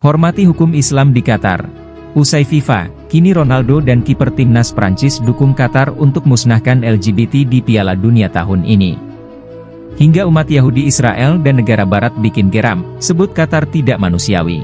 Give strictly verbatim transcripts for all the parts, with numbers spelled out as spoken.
Hormati hukum Islam di Qatar. Usai FIFA, kini Ronaldo dan kiper timnas Prancis dukung Qatar untuk musnahkan L G B T di Piala Dunia tahun ini. Hingga umat Yahudi Israel dan negara Barat bikin geram, sebut Qatar tidak manusiawi.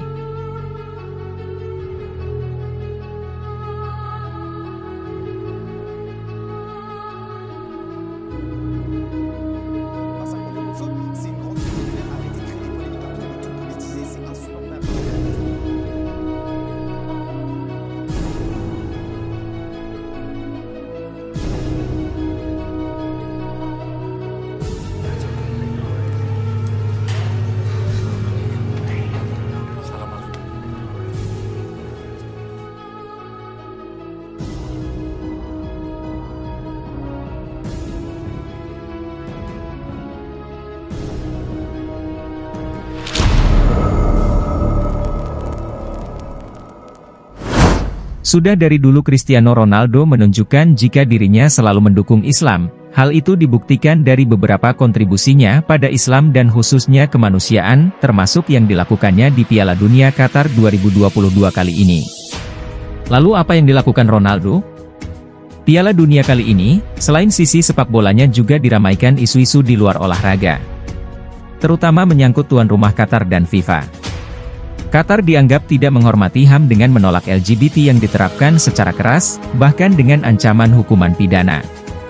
Sudah dari dulu Cristiano Ronaldo menunjukkan jika dirinya selalu mendukung Islam. Hal itu dibuktikan dari beberapa kontribusinya pada Islam dan khususnya kemanusiaan, termasuk yang dilakukannya di Piala Dunia Qatar dua ribu dua puluh dua kali ini. Lalu apa yang dilakukan Ronaldo? Piala Dunia kali ini, selain sisi sepak bolanya juga diramaikan isu-isu di luar olahraga. Terutama menyangkut tuan rumah Qatar dan FIFA. Qatar dianggap tidak menghormati H A M dengan menolak L G B T yang diterapkan secara keras, bahkan dengan ancaman hukuman pidana.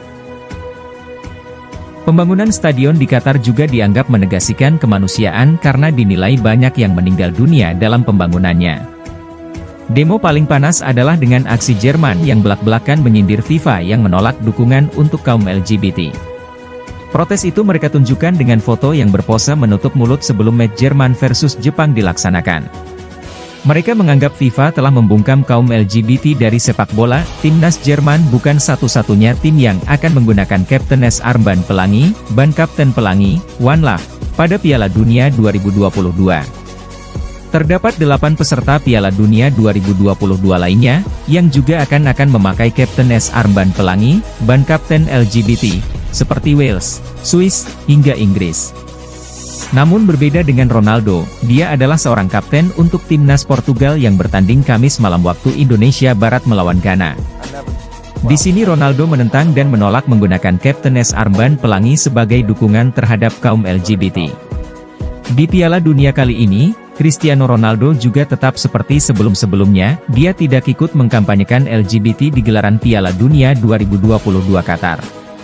Pembangunan stadion di Qatar juga dianggap menegasikan kemanusiaan karena dinilai banyak yang meninggal dunia dalam pembangunannya. Demo paling panas adalah dengan aksi Jerman yang belak-belakan menyindir FIFA yang menolak dukungan untuk kaum L G B T. Protes itu mereka tunjukkan dengan foto yang berpose menutup mulut sebelum match Jerman versus Jepang dilaksanakan. Mereka menganggap FIFA telah membungkam kaum L G B T dari sepak bola. Timnas Jerman bukan satu-satunya tim yang akan menggunakan Captain S armband pelangi, ban kapten pelangi, One Love, pada Piala Dunia dua ribu dua puluh dua. Terdapat delapan peserta Piala Dunia dua ribu dua puluh dua lainnya, yang juga akan akan memakai Captain S armband pelangi, ban kapten L G B T, seperti Wales, Swiss, hingga Inggris. Namun berbeda dengan Ronaldo, dia adalah seorang kapten untuk timnas Portugal yang bertanding Kamis malam waktu Indonesia Barat melawan Ghana. Di sini Ronaldo menentang dan menolak menggunakan Captain S armband pelangi sebagai dukungan terhadap kaum L G B T. Di Piala Dunia kali ini, Cristiano Ronaldo juga tetap seperti sebelum-sebelumnya, dia tidak ikut mengkampanyekan L G B T di gelaran Piala Dunia dua ribu dua puluh dua Qatar.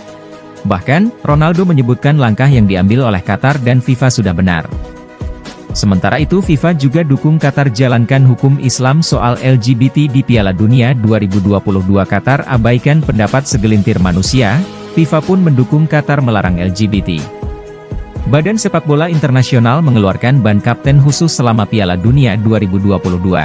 Bahkan, Ronaldo menyebutkan langkah yang diambil oleh Qatar dan FIFA sudah benar. Sementara itu FIFA juga dukung Qatar jalankan hukum Islam soal L G B T di Piala Dunia dua ribu dua puluh dua Qatar abaikan pendapat segelintir manusia, FIFA pun mendukung Qatar melarang L G B T. Badan Sepak Bola Internasional mengeluarkan ban kapten khusus selama Piala Dunia dua ribu dua puluh dua.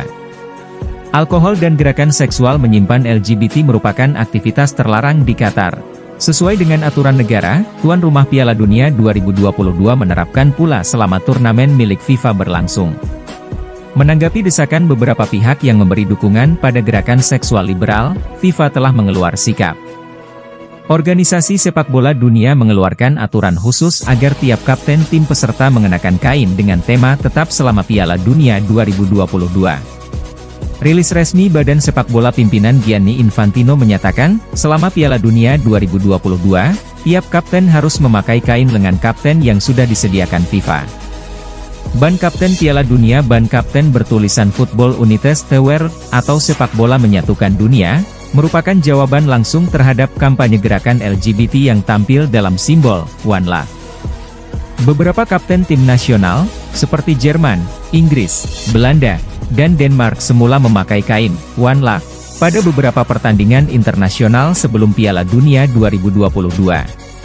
Alkohol dan gerakan seksual menyimpan L G B T merupakan aktivitas terlarang di Qatar. Sesuai dengan aturan negara, tuan rumah Piala Dunia dua ribu dua puluh dua menerapkan pula selama turnamen milik FIFA berlangsung. Menanggapi desakan beberapa pihak yang memberi dukungan pada gerakan seksual liberal, FIFA telah mengeluarkan sikap. Organisasi sepak bola dunia mengeluarkan aturan khusus agar tiap kapten tim peserta mengenakan kain dengan tema tetap selama Piala Dunia dua ribu dua puluh dua. Rilis resmi Badan Sepak Bola pimpinan Gianni Infantino menyatakan, selama Piala Dunia dua ribu dua puluh dua, tiap kapten harus memakai kain lengan kapten yang sudah disediakan FIFA. Ban kapten Piala Dunia ban kapten bertulisan Football Unites the World, atau sepak bola menyatukan dunia, merupakan jawaban langsung terhadap kampanye gerakan L G B T yang tampil dalam simbol One Love. Beberapa kapten tim nasional, seperti Jerman, Inggris, Belanda, dan Denmark semula memakai kain One Love pada beberapa pertandingan internasional sebelum Piala Dunia dua ribu dua puluh dua.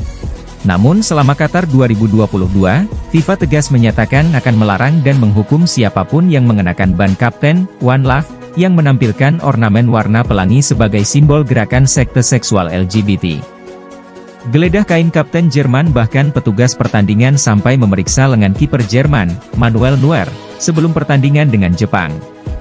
Namun selama Qatar dua ribu dua puluh dua, FIFA tegas menyatakan akan melarang dan menghukum siapapun yang mengenakan ban kapten One Love yang menampilkan ornamen warna pelangi sebagai simbol gerakan sekte seksual L G B T. Geledah kain kapten Jerman bahkan petugas pertandingan sampai memeriksa lengan kiper Jerman, Manuel Neuer, sebelum pertandingan dengan Jepang.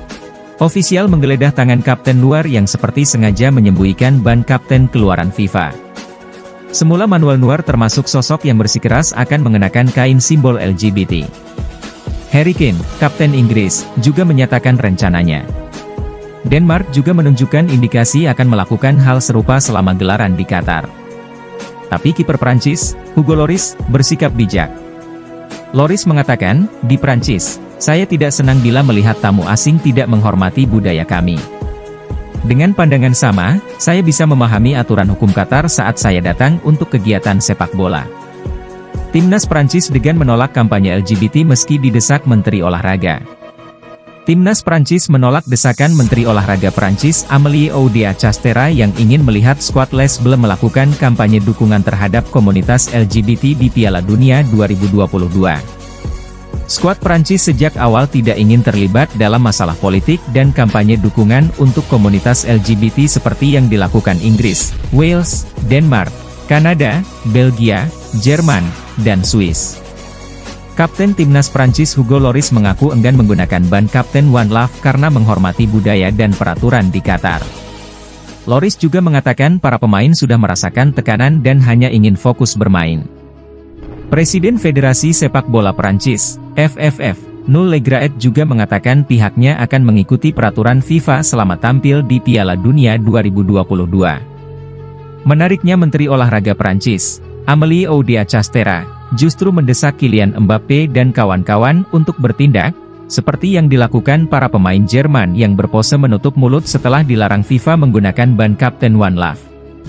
Ofisial menggeledah tangan kapten Neuer yang seperti sengaja menyembunyikan ban kapten keluaran FIFA. Semula Manuel Neuer termasuk sosok yang bersikeras akan mengenakan kain simbol L G B T. Harry Kane, kapten Inggris, juga menyatakan rencananya. Denmark juga menunjukkan indikasi akan melakukan hal serupa selama gelaran di Qatar. Tapi kiper Prancis, Hugo Lloris, bersikap bijak. Lloris mengatakan, di Prancis, saya tidak senang bila melihat tamu asing tidak menghormati budaya kami. Dengan pandangan sama, saya bisa memahami aturan hukum Qatar saat saya datang untuk kegiatan sepak bola. Timnas Prancis dengan menolak kampanye L G B T meski didesak Menteri Olahraga. Timnas Prancis menolak desakan Menteri Olahraga Prancis Amélie Oudéa-Castéra yang ingin melihat skuad Les Bleus melakukan kampanye dukungan terhadap komunitas L G B T di Piala Dunia dua ribu dua puluh dua. Skuad Prancis sejak awal tidak ingin terlibat dalam masalah politik dan kampanye dukungan untuk komunitas L G B T seperti yang dilakukan Inggris, Wales, Denmark, Kanada, Belgia, Jerman, dan Swiss. Kapten Timnas Prancis Hugo Lloris mengaku enggan menggunakan ban Kapten One Love karena menghormati budaya dan peraturan di Qatar. Lloris juga mengatakan para pemain sudah merasakan tekanan dan hanya ingin fokus bermain. Presiden Federasi Sepak Bola Prancis, F F F, Noël Le Graët juga mengatakan pihaknya akan mengikuti peraturan FIFA selama tampil di Piala Dunia dua ribu dua puluh dua. Menariknya Menteri Olahraga Prancis, Amélie Oudéa-Castéra, justru mendesak Kylian Mbappé dan kawan-kawan untuk bertindak, seperti yang dilakukan para pemain Jerman yang berpose menutup mulut setelah dilarang FIFA menggunakan ban Kapten One Love.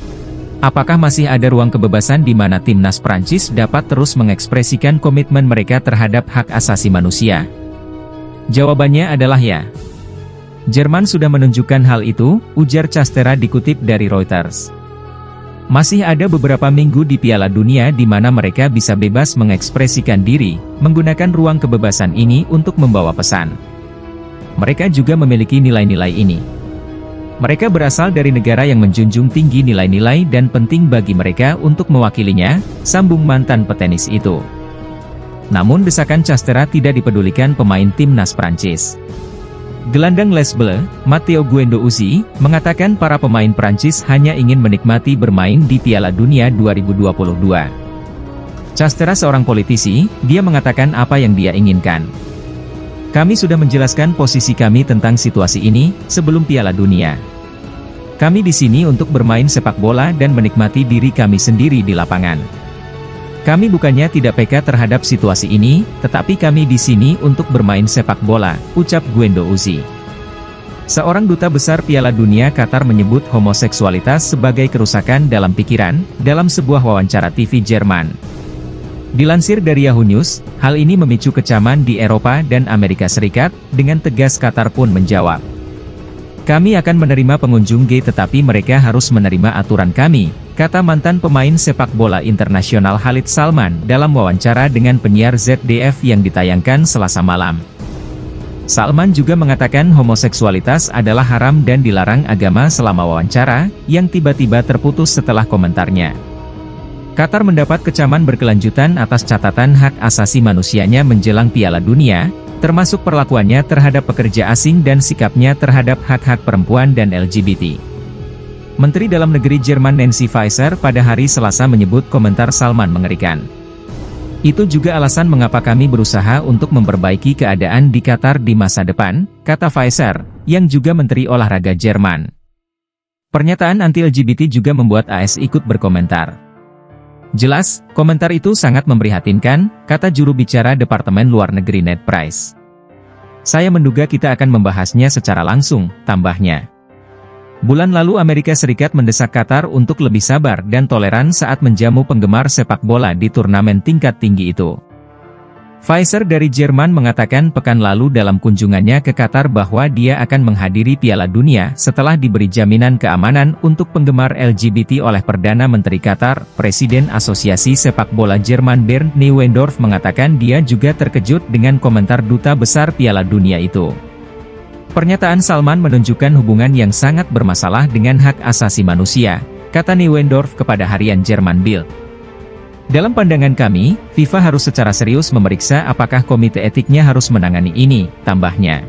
Apakah masih ada ruang kebebasan di mana timnas Prancis dapat terus mengekspresikan komitmen mereka terhadap hak asasi manusia? Jawabannya adalah ya. Jerman sudah menunjukkan hal itu, ujar Castéra dikutip dari Reuters. Masih ada beberapa minggu di Piala Dunia di mana mereka bisa bebas mengekspresikan diri, menggunakan ruang kebebasan ini untuk membawa pesan. Mereka juga memiliki nilai-nilai ini. Mereka berasal dari negara yang menjunjung tinggi nilai-nilai dan penting bagi mereka untuk mewakilinya, sambung mantan petenis itu. Namun desakan Castéra tidak dipedulikan pemain timnas Prancis. Gelandang Les Bleus, Matteo Guendouzi, mengatakan para pemain Prancis hanya ingin menikmati bermain di Piala Dunia dua ribu dua puluh dua. Castéra seorang politisi, dia mengatakan apa yang dia inginkan. Kami sudah menjelaskan posisi kami tentang situasi ini, sebelum Piala Dunia. Kami di sini untuk bermain sepak bola dan menikmati diri kami sendiri di lapangan. Kami bukannya tidak peka terhadap situasi ini, tetapi kami di sini untuk bermain sepak bola, ucap Guendouzi. Seorang duta besar Piala Dunia Qatar menyebut homoseksualitas sebagai kerusakan dalam pikiran, dalam sebuah wawancara T V Jerman. Dilansir dari Yahoo News, hal ini memicu kecaman di Eropa dan Amerika Serikat, dengan tegas Qatar pun menjawab. Kami akan menerima pengunjung gay tetapi mereka harus menerima aturan kami, kata mantan pemain sepak bola internasional Khalid Salman dalam wawancara dengan penyiar Z D F yang ditayangkan Selasa malam. Salman juga mengatakan homoseksualitas adalah haram dan dilarang agama selama wawancara, yang tiba-tiba terputus setelah komentarnya. Qatar mendapat kecaman berkelanjutan atas catatan hak asasi manusianya menjelang Piala Dunia, termasuk perlakuannya terhadap pekerja asing dan sikapnya terhadap hak-hak perempuan dan L G B T. Menteri Dalam Negeri Jerman Nancy Faeser pada hari Selasa menyebut komentar Salman mengerikan. Itu juga alasan mengapa kami berusaha untuk memperbaiki keadaan di Qatar di masa depan, kata Faeser, yang juga Menteri Olahraga Jerman. Pernyataan anti-L G B T juga membuat A S ikut berkomentar. Jelas, komentar itu sangat memprihatinkan, kata juru bicara Departemen Luar Negeri Ned Price. Saya menduga kita akan membahasnya secara langsung, tambahnya. Bulan lalu Amerika Serikat mendesak Qatar untuk lebih sabar dan toleran saat menjamu penggemar sepak bola di turnamen tingkat tinggi itu. Faeser dari Jerman mengatakan pekan lalu dalam kunjungannya ke Qatar bahwa dia akan menghadiri Piala Dunia setelah diberi jaminan keamanan untuk penggemar L G B T oleh Perdana Menteri Qatar. Presiden Asosiasi Sepak Bola Jerman Bernd Neuendorf mengatakan dia juga terkejut dengan komentar duta besar Piala Dunia itu. Pernyataan Salman menunjukkan hubungan yang sangat bermasalah dengan hak asasi manusia, kata Neuendorf kepada harian Jerman Bild. Dalam pandangan kami, FIFA harus secara serius memeriksa apakah komite etiknya harus menangani ini, tambahnya.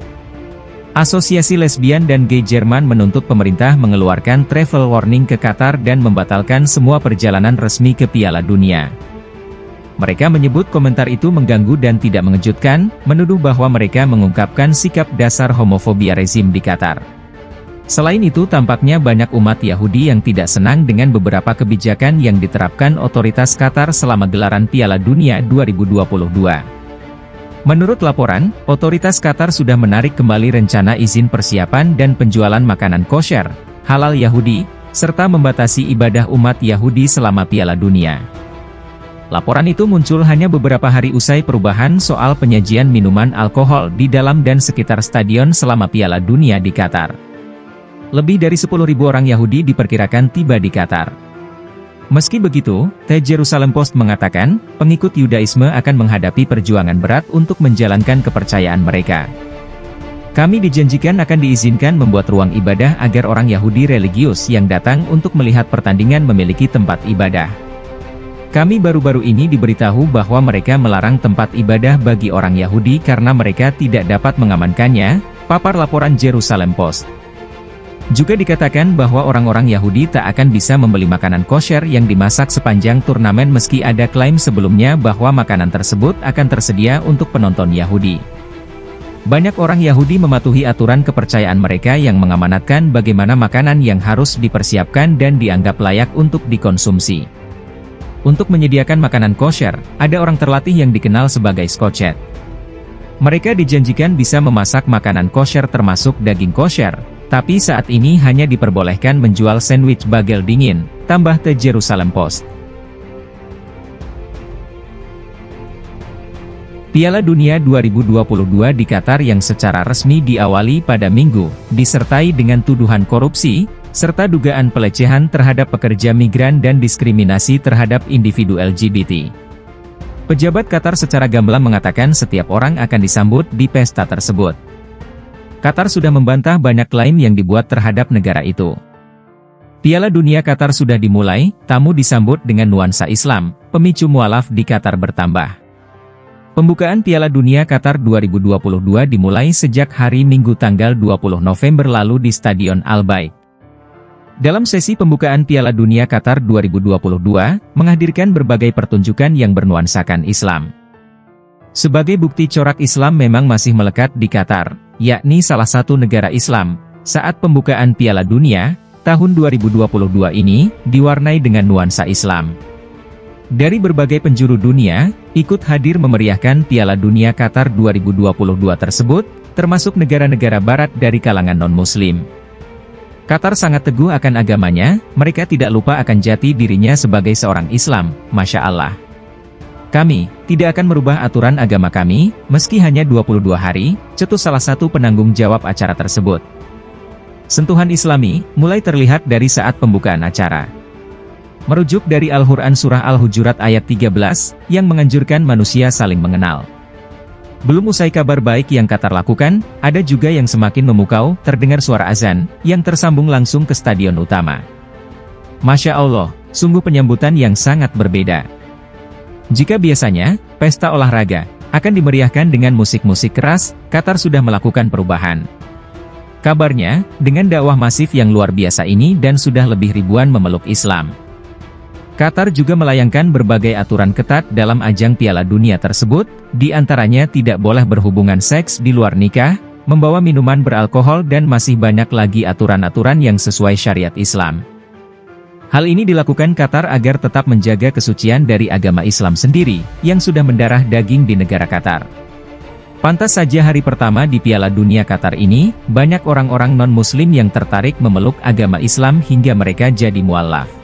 Asosiasi Lesbian dan Gay Jerman menuntut pemerintah mengeluarkan travel warning ke Qatar dan membatalkan semua perjalanan resmi ke Piala Dunia. Mereka menyebut komentar itu mengganggu dan tidak mengejutkan, menuduh bahwa mereka mengungkapkan sikap dasar homofobia rezim di Qatar. Selain itu, tampaknya banyak umat Yahudi yang tidak senang dengan beberapa kebijakan yang diterapkan otoritas Qatar selama gelaran Piala Dunia dua ribu dua puluh dua. Menurut laporan, otoritas Qatar sudah menarik kembali rencana izin persiapan dan penjualan makanan kosher, halal Yahudi, serta membatasi ibadah umat Yahudi selama Piala Dunia. Laporan itu muncul hanya beberapa hari usai perubahan soal penyajian minuman alkohol di dalam dan sekitar stadion selama Piala Dunia di Qatar. Lebih dari sepuluh ribu orang Yahudi diperkirakan tiba di Qatar. Meski begitu, The Jerusalem Post mengatakan, pengikut Yudaisme akan menghadapi perjuangan berat untuk menjalankan kepercayaan mereka. Kami dijanjikan akan diizinkan membuat ruang ibadah agar orang Yahudi religius yang datang untuk melihat pertandingan memiliki tempat ibadah. Kami baru-baru ini diberitahu bahwa mereka melarang tempat ibadah bagi orang Yahudi karena mereka tidak dapat mengamankannya, papar laporan Jerusalem Post. Juga dikatakan bahwa orang-orang Yahudi tak akan bisa membeli makanan kosher yang dimasak sepanjang turnamen meski ada klaim sebelumnya bahwa makanan tersebut akan tersedia untuk penonton Yahudi. Banyak orang Yahudi mematuhi aturan kepercayaan mereka yang mengamanatkan bagaimana makanan yang harus dipersiapkan dan dianggap layak untuk dikonsumsi. Untuk menyediakan makanan kosher, ada orang terlatih yang dikenal sebagai skochet. Mereka dijanjikan bisa memasak makanan kosher termasuk daging kosher, tapi saat ini hanya diperbolehkan menjual sandwich bagel dingin, tambah The Jerusalem Post. Piala Dunia dua ribu dua puluh dua di Qatar yang secara resmi diawali pada Minggu, disertai dengan tuduhan korupsi, serta dugaan pelecehan terhadap pekerja migran dan diskriminasi terhadap individu L G B T. Pejabat Qatar secara gamblang mengatakan setiap orang akan disambut di pesta tersebut. Qatar sudah membantah banyak klaim yang dibuat terhadap negara itu. Piala Dunia Qatar sudah dimulai, tamu disambut dengan nuansa Islam, pemicu mualaf di Qatar bertambah. Pembukaan Piala Dunia Qatar dua ribu dua puluh dua dimulai sejak hari Minggu tanggal dua puluh November lalu di Stadion Al Bayt. Dalam sesi pembukaan Piala Dunia Qatar dua ribu dua puluh dua, menghadirkan berbagai pertunjukan yang bernuansakan Islam. Sebagai bukti corak Islam memang masih melekat di Qatar, yakni salah satu negara Islam, saat pembukaan Piala Dunia, tahun dua ribu dua puluh dua ini, diwarnai dengan nuansa Islam. Dari berbagai penjuru dunia, ikut hadir memeriahkan Piala Dunia Qatar dua ribu dua puluh dua tersebut, termasuk negara-negara barat dari kalangan non-muslim. Qatar sangat teguh akan agamanya, mereka tidak lupa akan jati dirinya sebagai seorang Islam, Masya Allah. Kami tidak akan merubah aturan agama kami, meski hanya dua puluh dua hari, cetus salah satu penanggung jawab acara tersebut. Sentuhan Islami mulai terlihat dari saat pembukaan acara. Merujuk dari Al-Quran Surah Al-Hujurat ayat tiga belas, yang menganjurkan manusia saling mengenal. Belum usai kabar baik yang Qatar lakukan, ada juga yang semakin memukau, terdengar suara azan, yang tersambung langsung ke stadion utama. Masya Allah, sungguh penyambutan yang sangat berbeda. Jika biasanya, pesta olahraga akan dimeriahkan dengan musik-musik keras, Qatar sudah melakukan perubahan. Kabarnya, dengan dakwah masif yang luar biasa ini dan sudah lebih ribuan memeluk Islam. Qatar juga melayangkan berbagai aturan ketat dalam ajang Piala Dunia tersebut, di antaranya tidak boleh berhubungan seks di luar nikah, membawa minuman beralkohol dan masih banyak lagi aturan-aturan yang sesuai syariat Islam. Hal ini dilakukan Qatar agar tetap menjaga kesucian dari agama Islam sendiri, yang sudah mendarah daging di negara Qatar. Pantas saja hari pertama di Piala Dunia Qatar ini, banyak orang-orang non-muslim yang tertarik memeluk agama Islam hingga mereka jadi mualaf.